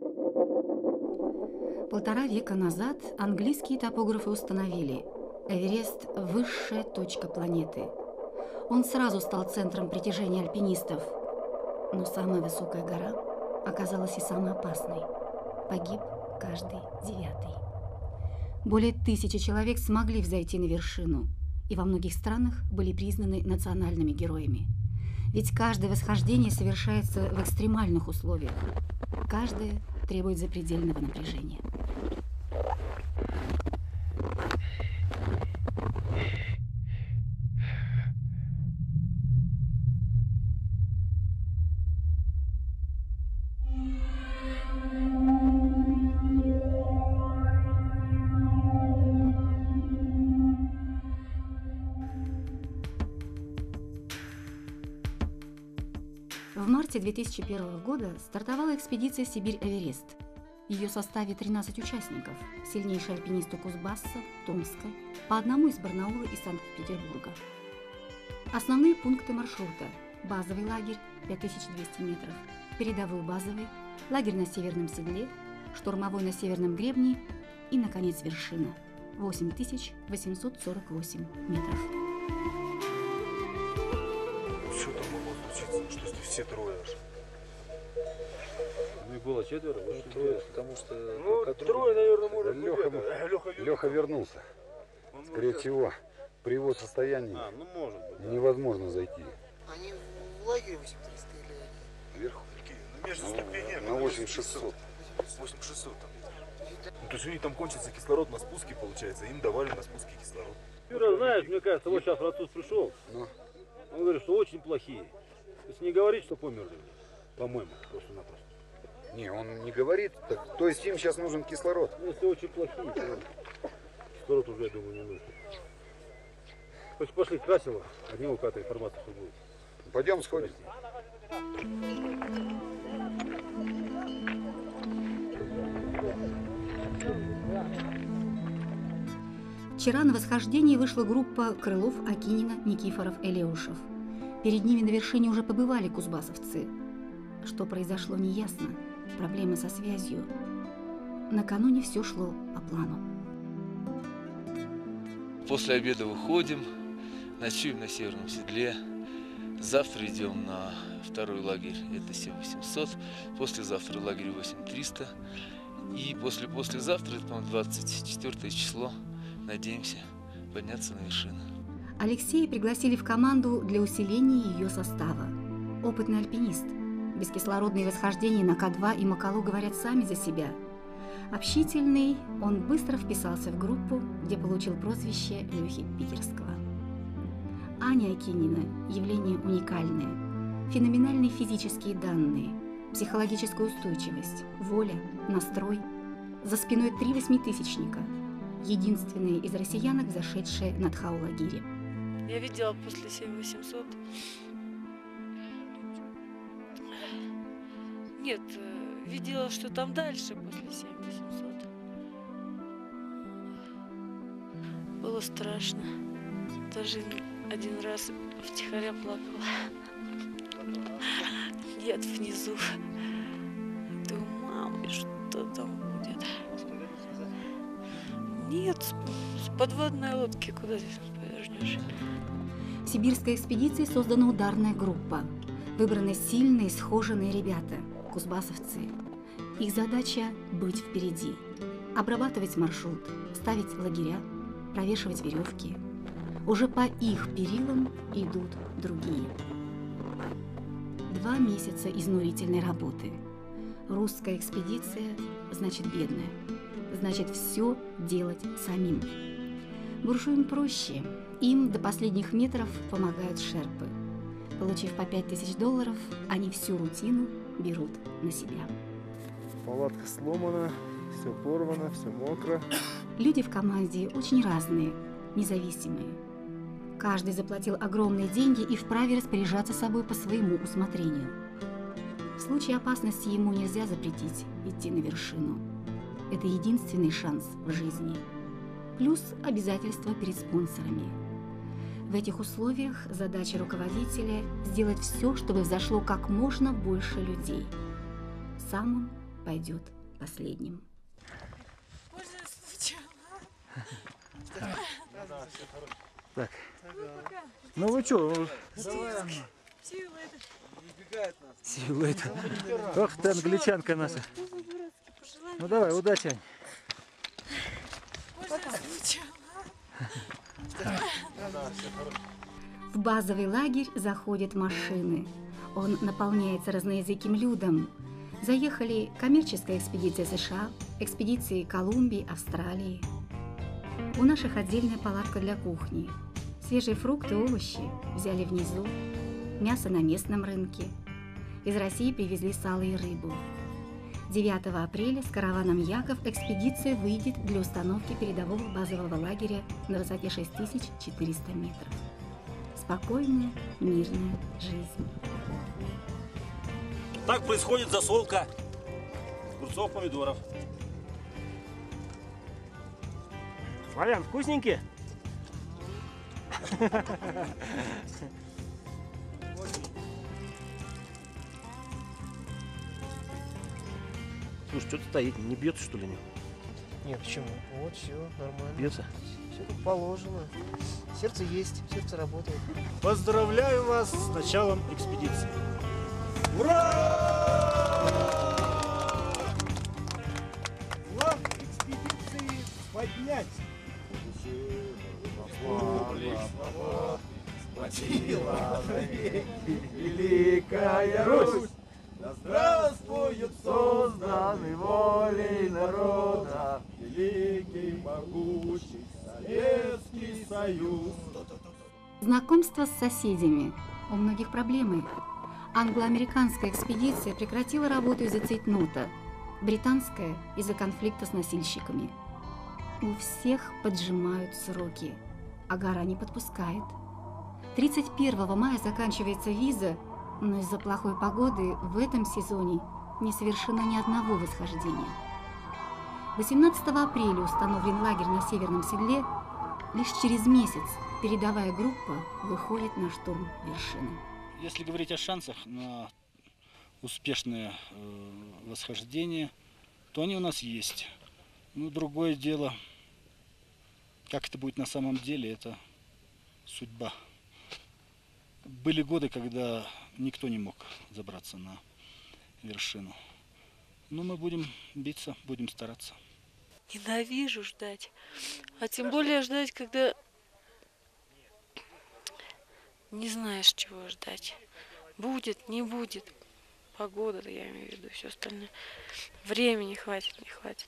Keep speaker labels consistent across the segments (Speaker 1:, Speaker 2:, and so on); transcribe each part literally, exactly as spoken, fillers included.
Speaker 1: Полтора века назад английские топографы установили: Эверест – высшая точка планеты. Он сразу стал центром притяжения альпинистов. Но самая высокая гора оказалась и самой опасной. Погиб каждый девятый. Более тысячи человек смогли взойти на вершину, и во многих странах были признаны национальными героями. Ведь каждое восхождение совершается в экстремальных условиях. Каждое требует запредельного напряжения. В марте две тысячи первого года стартовала экспедиция «Сибирь-Эверест». В ее составе тринадцать участников, сильнейшие альпинисты Кузбасса, Томска, по одному из Барнаула и Санкт-Петербурга. Основные пункты маршрута: базовый лагерь пять тысяч двести метров, передовой базовый, лагерь на Северном седле, штурмовой на Северном гребне и, наконец, вершина восемь тысяч восемьсот сорок восемь метров.
Speaker 2: Что там могло случиться? Что если все трое аж?
Speaker 3: Ну и было четверо,
Speaker 2: Ну, трое,
Speaker 3: потому что...
Speaker 2: Ну, трое, наверное, может
Speaker 4: Леха,
Speaker 2: быть. это. Леха,
Speaker 4: Леха вернулся.
Speaker 2: Он
Speaker 4: Скорее
Speaker 2: может-
Speaker 4: всего, при его состоянии
Speaker 2: А, ну может быть. Да.
Speaker 4: невозможно зайти.
Speaker 5: Они в лагере восемь триста или
Speaker 4: Вверху?
Speaker 2: Какие? Ну, между
Speaker 4: Ну,
Speaker 2: ступенями.
Speaker 4: на восемь шестьсот.
Speaker 2: восемь шестьсот там. Ну, то есть у них там кончится кислород на спуске, получается. Им давали на спуске кислород.
Speaker 3: Юра, знаешь, мне кажется, вот сейчас француз пришел,
Speaker 4: Ну,
Speaker 3: он говорит, что очень плохие. То есть не говорит, что померли, по-моему, просто-напросто.
Speaker 4: не, он не говорит. Так, то есть им сейчас нужен кислород.
Speaker 3: Ну, если очень плохие, то кислород уже, я думаю, не нужен. Пошли, пошли к Красилу, от него какая-то информация что будет.
Speaker 4: Пойдем сходим.
Speaker 1: Вчера на восхождение вышла группа Крылов, Акинина, Никифоров, Элеушев. Перед ними на вершине уже побывали кузбассовцы. Что произошло, неясно. Проблемы со связью. Накануне все шло по плану.
Speaker 6: После обеда выходим, ночуем на Северном седле. Завтра идем на второй лагерь, это семь восемьсот. Послезавтра лагерь восемь триста. И после послезавтра, это, по-моему, двадцать четвёртое число, надеемся подняться на вершину.
Speaker 1: Алексея пригласили в команду для усиления ее состава. Опытный альпинист. Бескислородные восхождения на К два и Макалу говорят сами за себя. Общительный, он быстро вписался в группу, где получил прозвище Лехи Питерского. Аня Акинина – явление уникальное. Феноменальные физические данные, психологическая устойчивость, воля, настрой. За спиной три восьмитысячника. Единственная из россиянок, зашедшая на Тхау-лагере.
Speaker 7: Я видела после семь восемьсот. Нет, видела, что там дальше после семь восемьсот. Было страшно. Даже один раз втихаря плакала. Дед внизу. Думаю, мама, что там будет? Нет, с подводной лодки куда здесь повернешь?
Speaker 1: В сибирской экспедиции создана ударная группа. Выбраны сильные, схоженные ребята, кузбассовцы. Их задача – быть впереди, обрабатывать маршрут, ставить лагеря, провешивать веревки. Уже по их перилам идут другие. Два месяца изнурительной работы. Русская экспедиция значит бедная. Значит, все делать самим. Буржуям проще. Им до последних метров помогают шерпы. Получив по пять тысяч долларов, они всю рутину берут на себя.
Speaker 8: Палатка сломана, все порвано, все мокро.
Speaker 1: Люди в команде очень разные, независимые. Каждый заплатил огромные деньги и вправе распоряжаться собой по своему усмотрению. В случае опасности ему нельзя запретить идти на вершину. Это единственный шанс в жизни. Плюс обязательства перед спонсорами. В этих условиях задача руководителя – сделать все, чтобы взошло как можно больше людей. Сам он пойдет последним.
Speaker 7: Можно сначала?
Speaker 3: Так. Ну вы что?
Speaker 7: Сила это.
Speaker 3: Сила это. Ох ты, англичанка наша. Ну давай, удачи, Ань.
Speaker 7: Можно сначала?
Speaker 1: В базовый лагерь заходят машины. Он наполняется разноязыким людом. Заехали коммерческая экспедиция США, экспедиции Колумбии, Австралии. У наших отдельная палатка для кухни. Свежие фрукты, овощи взяли внизу. Мясо на местном рынке. Из России привезли сало и рыбу. девятого апреля с караваном Яков экспедиция выйдет для установки передового базового лагеря на высоте шесть тысяч четыреста метров. Спокойная, мирная жизнь.
Speaker 3: Так происходит засолка огурцов, помидоров. Славян, вкусненькие? Слушай, что-то стоит, не бьется, что ли?
Speaker 5: Нет, почему? Вот, все, нормально.
Speaker 3: Бьется?
Speaker 5: Все как положено. Сердце есть, сердце работает.
Speaker 3: Поздравляю вас с началом экспедиции. Флаг экспедиции поднять. Великая Русь! Да здравствует созданный волей народа великий, могучий Советский Союз.
Speaker 1: Знакомство с соседями. У многих проблемы. Англо-американская экспедиция прекратила работу из-за цейтнота, британская – из-за конфликта с носильщиками. У всех поджимают сроки, а гора не подпускает. тридцать первого мая заканчивается виза, но из-за плохой погоды в этом сезоне не совершено ни одного восхождения. восемнадцатого апреля установлен лагерь на Северном Седле. Лишь через месяц передовая группа выходит на штурм вершины.
Speaker 9: Если говорить о шансах на успешное э, восхождение, то они у нас есть. Ну, другое дело, как это будет на самом деле, это судьба. Были годы, когда никто не мог забраться на вершину. Но мы будем биться, будем стараться.
Speaker 7: Ненавижу ждать. А тем более ждать, когда не знаешь, чего ждать. Будет, не будет. Погода, я имею в виду, все остальное. Времени хватит, не хватит.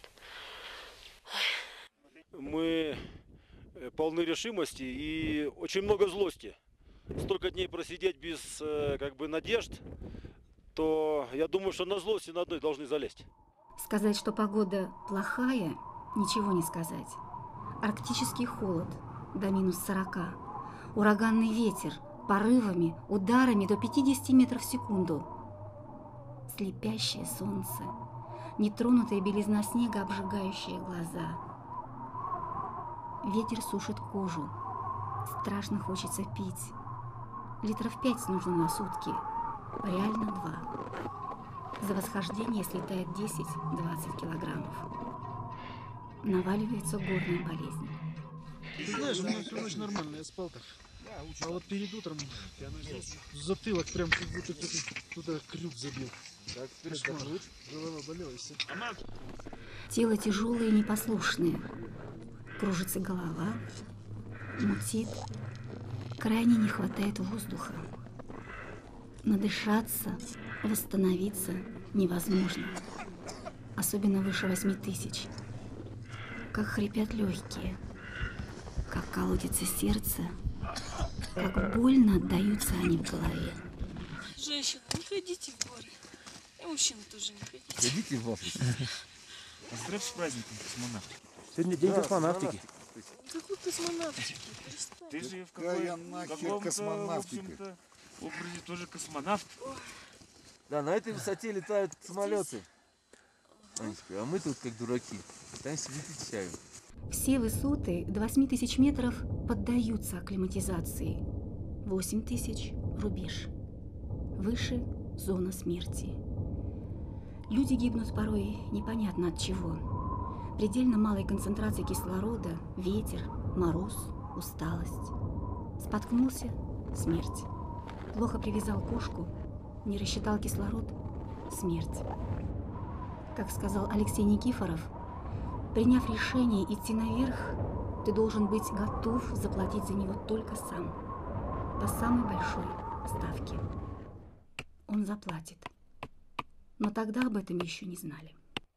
Speaker 3: Мы полны решимости и очень много злости. Столько дней просидеть без как бы надежд, то я думаю, что на злости на одной должны залезть.
Speaker 1: Сказать, что погода плохая, ничего не сказать. Арктический холод до минус сорока, ураганный ветер, порывами, ударами до пятидесяти метров в секунду. Слепящее солнце, нетронутая белизна снега, обжигающие глаза. Ветер сушит кожу, страшно хочется пить. Литров пять нужно на сутки, реально два. За восхождение слетает десять-двадцать килограммов. Наваливается горная болезнь.
Speaker 8: Ты знаешь, у меня всю ночь нормально, я спал так. А вот перед утром затылок прям как будто кто-то туда крюк забил. Так, кошмар. Голова болела и все.
Speaker 1: Тело тяжелое и непослушное. Кружится голова, мутит. Крайне не хватает воздуха. Надышаться, восстановиться невозможно. Особенно выше восьми тысяч. Как хрипят легкие, как колотится сердце, как больно отдаются они в голове.
Speaker 7: Женщины, не ходите в горы. И мужчины тоже не ходите.
Speaker 2: Ходите в Африку. Поздравь с праздником космонавтики.
Speaker 3: Сегодня день космонавтики.
Speaker 7: Какой космонавтики?
Speaker 2: Ты же в
Speaker 4: Какая нахер космонавтика?
Speaker 2: образе тоже космонавт.
Speaker 6: Да, на этой высоте летают самолеты. Анечка, а мы тут как дураки. Пытаемся выпить чаю.
Speaker 1: Все высоты до восьми тысяч метров поддаются акклиматизации. восемь тысяч – рубеж. Выше – зона смерти. Люди гибнут порой непонятно от чего. Предельно малой концентрации кислорода, ветер, мороз, усталость. Споткнулся – смерть. Плохо привязал кошку, не рассчитал кислород – смерть. Как сказал Алексей Никифоров, приняв решение идти наверх, ты должен быть готов заплатить за него только сам, по самой большой ставке. Он заплатит. Но тогда об этом еще не знали.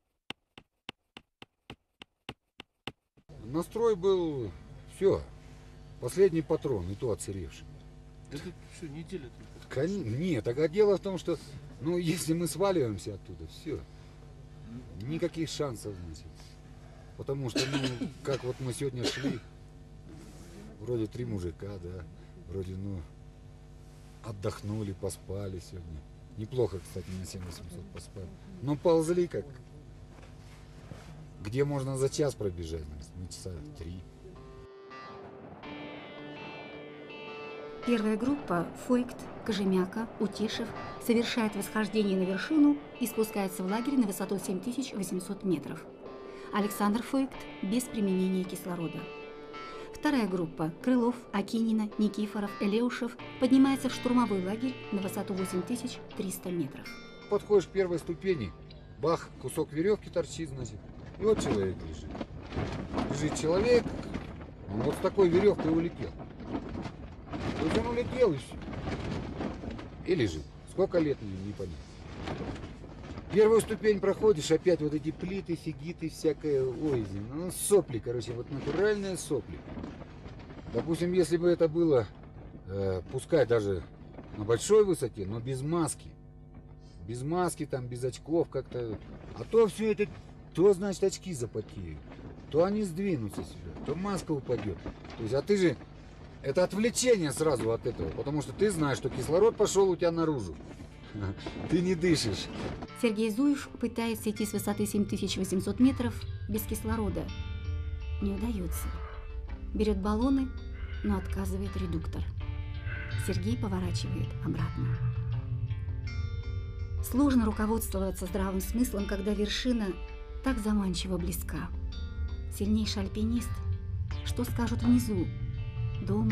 Speaker 4: Настрой был все. Последний патрон, и то отсыревший.
Speaker 8: Это все, неделя тут.
Speaker 4: Кон... Нет, так дело в том, что ну, если мы сваливаемся оттуда, все. Никаких шансов, значит. Потому что, ну, как вот мы сегодня шли, вроде три мужика, да, вроде, ну, отдохнули, поспали сегодня. Неплохо, кстати, на семь восемьсот поспали. Но ползли как, где можно за час пробежать, мы часа три.
Speaker 1: Первая группа Фойкт, Кожемяка, Утешев совершает восхождение на вершину и спускается в лагерь на высоту семь тысяч восемьсот метров. Александр Фойкт без применения кислорода. Вторая группа Крылов, Акинина, Никифоров, Элеушев поднимается в штурмовой лагерь на высоту восемь тысяч триста метров.
Speaker 4: Подходишь к первой ступени, бах, кусок веревки торчит, значит, и вот человек лежит. Лежит человек, он вот с такой веревкой улетел. То есть он улетел и все. И лежит. Сколько лет, не понятно. Первую ступень проходишь, опять вот эти плиты, фигиты, всякое, ой, ну сопли, короче, вот натуральные сопли. Допустим, если бы это было, э, пускай даже на большой высоте, но без маски. Без маски, там, без очков как-то. А то все это, то, значит, очки запотеют, то они сдвинутся сюда, то маска упадет. То есть, а ты же, это отвлечение сразу от этого, потому что ты знаешь, что кислород пошел у тебя наружу. Ты не дышишь.
Speaker 1: Сергей Зуев пытается идти с высоты семь тысяч восемьсот метров без кислорода. Не удается. Берет баллоны, но отказывает редуктор. Сергей поворачивает обратно. Сложно руководствоваться здравым смыслом, когда вершина так заманчиво близка. Сильнейший альпинист, что скажут внизу, дома?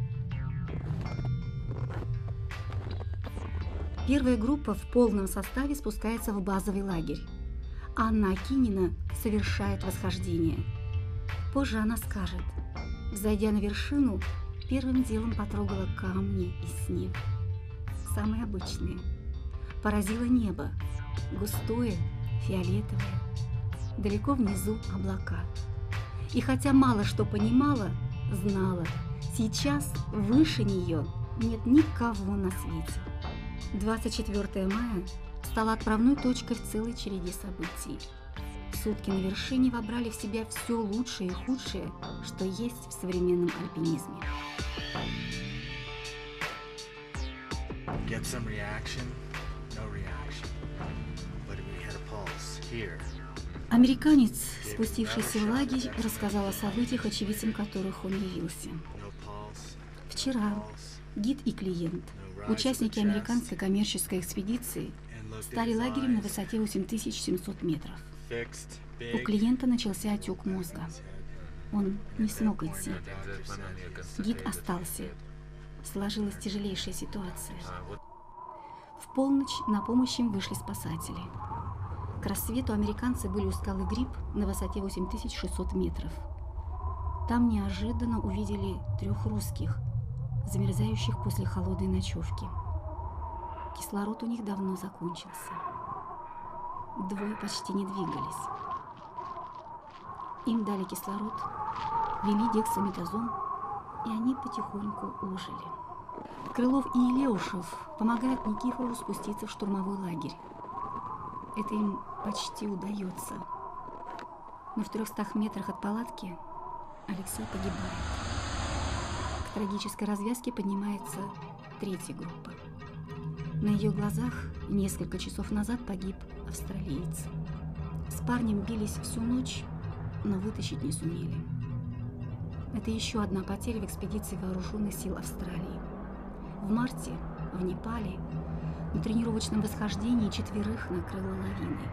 Speaker 1: Первая группа в полном составе спускается в базовый лагерь. Анна Акинина совершает восхождение. Позже она скажет, взойдя на вершину, первым делом потрогала камни и снег. Самые обычные. Поразило небо, густое, фиолетовое. Далеко внизу облака. И хотя мало что понимала, знала, сейчас выше нее нет никого на свете. двадцать четвёртое мая стало отправной точкой в целой череде событий. Сутки на вершине вобрали в себя все лучшее и худшее, что есть в современном альпинизме.
Speaker 10: Get some reaction, no reaction. But we had a pulse here.
Speaker 1: Американец, спустившийся в лагерь, рассказал о событиях, очевидцем которых он явился. Вчера гид и клиент, участники американской коммерческой экспедиции, стали лагерем на высоте восемь тысяч семьсот метров. У клиента начался отек мозга. Он не смог идти. Гид остался. Сложилась тяжелейшая ситуация. В полночь на помощь им вышли спасатели. К рассвету американцы были у скалы Гриб на высоте восемь тысяч шестьсот метров. Там неожиданно увидели трех русских, замерзающих после холодной ночевки. Кислород у них давно закончился. Двое почти не двигались. Им дали кислород, ввели дексаметазон, и они потихоньку ожили. Крылов и Илеушев помогают Никифорову спуститься в штурмовой лагерь. Это им почти удается. Но в трехстах метрах от палатки Алексей погибает. К трагической развязке поднимается третья группа. На ее глазах несколько часов назад погиб австралиец. С парнем бились всю ночь, но вытащить не сумели. Это еще одна потеря в экспедиции вооруженных сил Австралии. В марте в Непале На тренировочном восхождении четверых накрыло лавиной.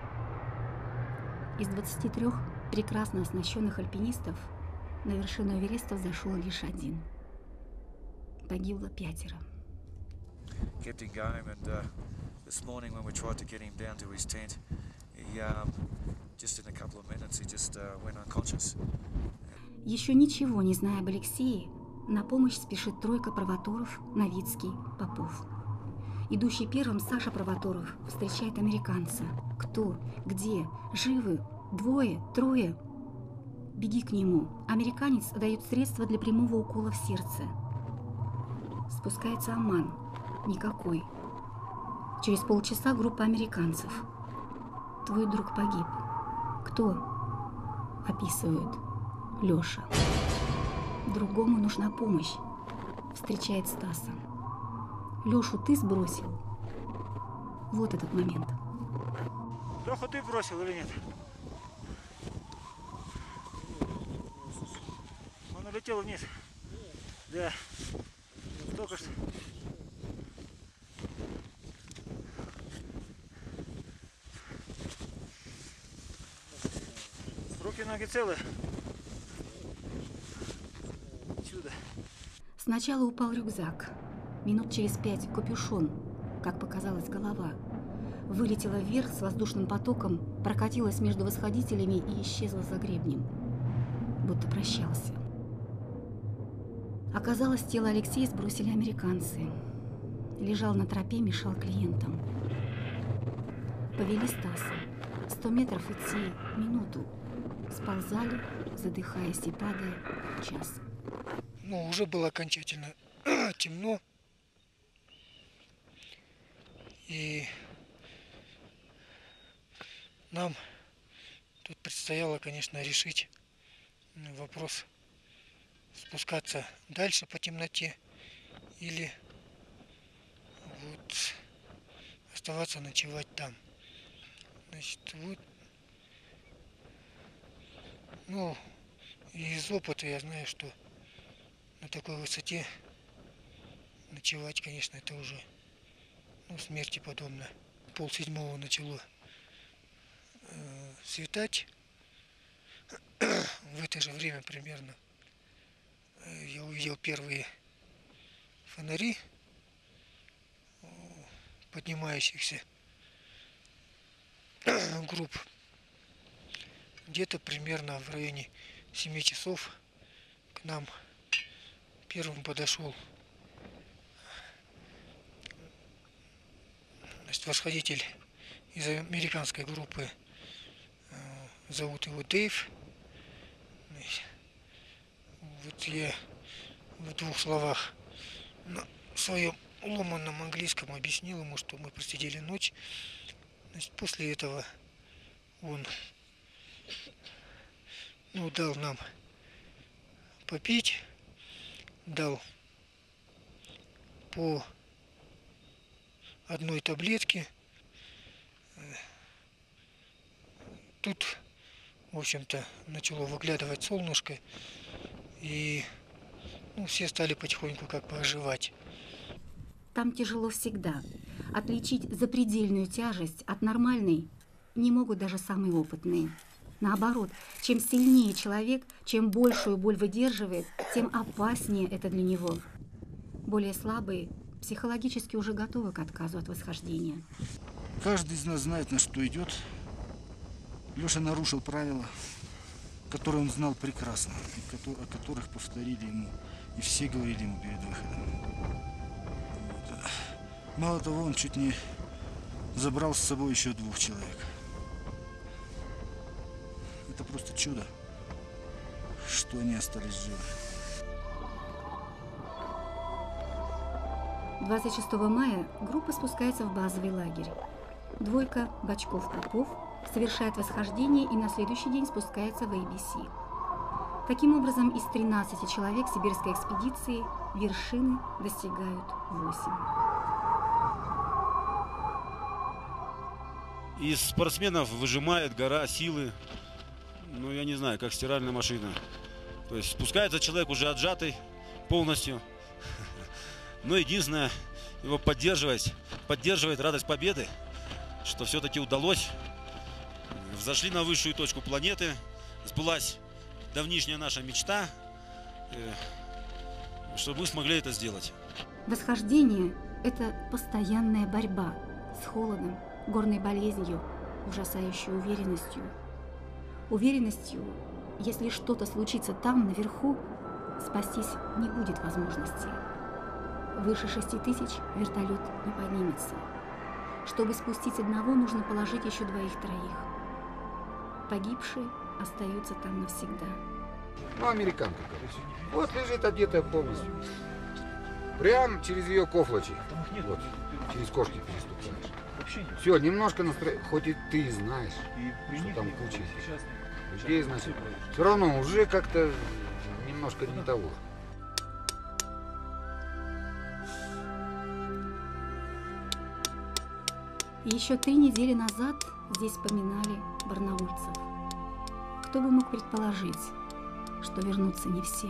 Speaker 1: Из двадцати трёх прекрасно оснащенных альпинистов на вершину Эвереста взошел лишь один. Погибло пятеро.
Speaker 11: Kept him going, and uh, this morning when we tried to get him down to his tent, he um, just in a couple of minutes he just uh, went unconscious.
Speaker 1: Еще ничего не зная об Алексее, на помощь спешит тройка Провоторов, Новицкий, Попов. Идущий первым Саша Провоторов встречает американца. Кто? Где? Живы? Двое? Трое? Беги к нему. Американец дает средства для прямого укола в сердце. Спускается Аман. Никакой. Через полчаса группа американцев. Твой друг погиб. Кто? Описывают. Лёша. Другому нужна помощь. Встречает Стаса. Лёшу ты сбросил? Вот этот момент.
Speaker 12: Лёху ты бросил или нет? Он улетел вниз. Да. Только что. Руки, ноги целы. Чудо.
Speaker 1: Сначала упал рюкзак. Минут через пять капюшон, как показалось, голова. Вылетела вверх с воздушным потоком, прокатилась между восходителями и исчезла за гребнем. Будто прощался. Оказалось, тело Алексея сбросили американцы. Лежал на тропе, мешал клиентам. Повели Стаса. Сто метров идти минуту. Сползали, задыхаясь и падая, час.
Speaker 5: Ну, уже было окончательно темно. И нам тут предстояло, конечно, решить вопрос, спускаться дальше по темноте или вот оставаться ночевать там. Значит, вот, ну, из опыта я знаю, что на такой высоте ночевать, конечно, это уже, ну, смерти подобно. Пол седьмого начало э, светать. В это же время примерно э, я увидел первые фонари э, поднимающихся групп. Где-то примерно в районе семи часов к нам первым подошел, значит, восходитель из американской группы. Зовут его Дэйв. Вот я в двух словах на своем ломаном английском объяснил ему, что мы просидели ночь. Значит, после этого он, ну, дал нам попить, дал по одной таблетке. Тут, в общем-то, начало выглядывать солнышко, и, ну, все стали потихоньку как бы оживать.
Speaker 1: Там тяжело всегда. Отличить запредельную тяжесть от нормальной не могут даже самые опытные. Наоборот, чем сильнее человек, чем большую боль выдерживает, тем опаснее это для него. Более слабые психологически уже готовы к отказу от восхождения.
Speaker 8: Каждый из нас знает, на что идет. Леша нарушил правила, которые он знал прекрасно, и о которых повторили ему, и все говорили ему перед выходом. Мало того, он чуть не забрал с собой еще двух человек. Это просто чудо, что они остались живы.
Speaker 1: двадцать шестого мая группа спускается в базовый лагерь. Двойка Бочков-Попов совершает восхождение и на следующий день спускается в эй би си. Таким образом, из тринадцати человек сибирской экспедиции вершины достигают восемь.
Speaker 3: Из спортсменов выжимает гора силы, ну, я не знаю, как стиральная машина. То есть спускается человек уже отжатый полностью. Но единственное,
Speaker 13: его поддерживать, поддерживает радость победы, что все-таки удалось. Взошли на высшую точку планеты, сбылась давнишняя наша мечта, чтобы мы смогли это сделать.
Speaker 1: Восхождение – это постоянная борьба с холодом, горной болезнью, ужасающей уверенностью. Уверенностью, если что-то случится там, наверху, спастись не будет возможности. Выше шести тысяч вертолет не поднимется. Чтобы спустить одного, нужно положить еще двоих-троих. Погибшие остаются там навсегда.
Speaker 4: Ну, американка, короче. Вот лежит одетая полностью. Прям через ее кофлочек. Вот, через кошки переступаешь. Все, немножко настроение. Хоть и ты знаешь, что там куча людей, значит, все равно уже как-то немножко не того.
Speaker 1: Еще три недели назад здесь поминали барнаульцев. Кто бы мог предположить, что вернутся не все.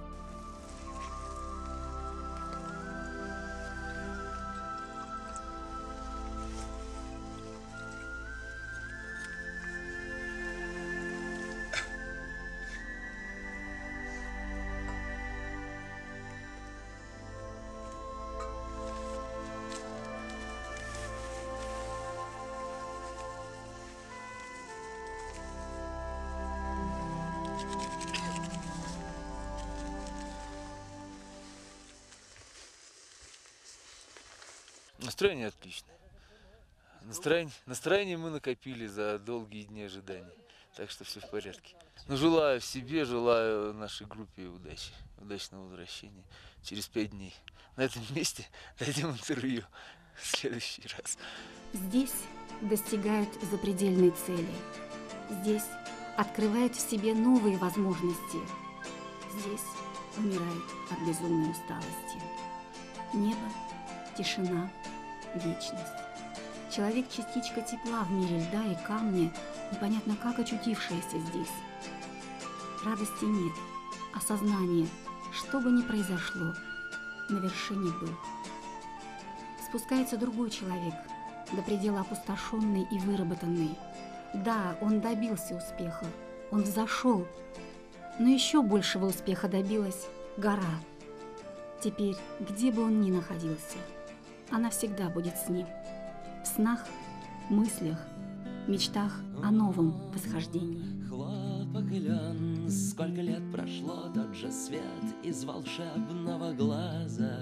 Speaker 6: Настроение отличное. Настроение, настроение мы накопили за долгие дни ожидания. Так что все в порядке. Но желаю себе, желаю нашей группе удачи. Удачного возвращения через пять дней. На этом месте дадим интервью в следующий раз.
Speaker 1: Здесь достигают запредельной цели. Здесь открывают в себе новые возможности. Здесь умирают от безумной усталости. Небо, тишина, вечность. Человек – частичка тепла в мире льда и камня, непонятно как очутившаяся здесь. Радости нет, осознание, что бы ни произошло, на вершине был. Спускается другой человек, до предела опустошенный и выработанный. Да, он добился успеха, он взошел, но еще большего успеха добилась гора. Теперь, где бы он ни находился, она всегда будет с ним. В снах, мыслях, мечтах о новом восхождении.
Speaker 14: Хлопок и лен, сколько лет прошло, тот же свет из волшебного глаза.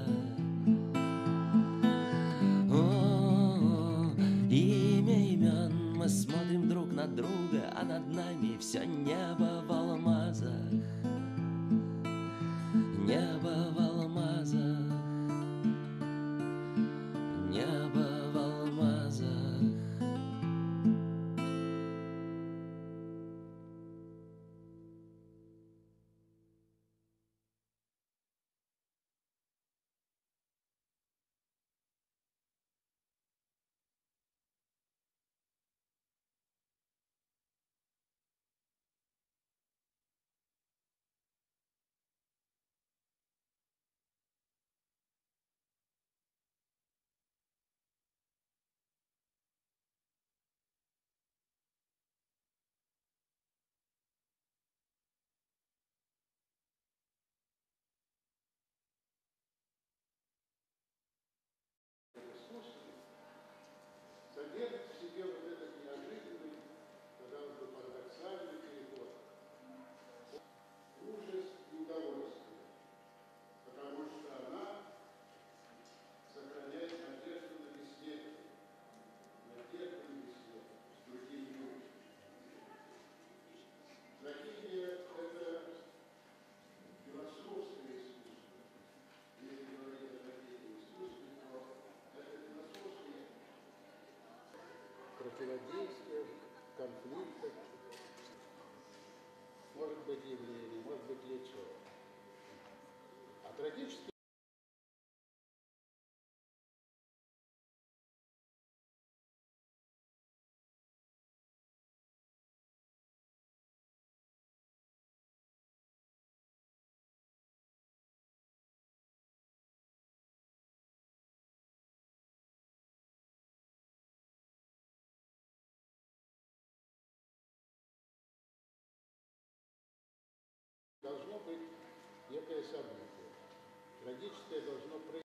Speaker 14: О, имя имен, мы смотрим друг на друга, а над нами все небо в алмазах. Небо в алмазах. Небо в алмазах.
Speaker 15: Содержит в себе вот этот неожиданный, казалось бы, парадоксальный переход. Ужас и удовольствие, потому что она сохраняет надежду на бессмертие, надежду на бессмертие с другими людьми. Трагедия – это философское искусство. Если говорить о трагедии искусстве, то это философское противодействие, конфликтах, может быть явление, может быть лицо. А трагически некое событие. Трагическое должно произойти.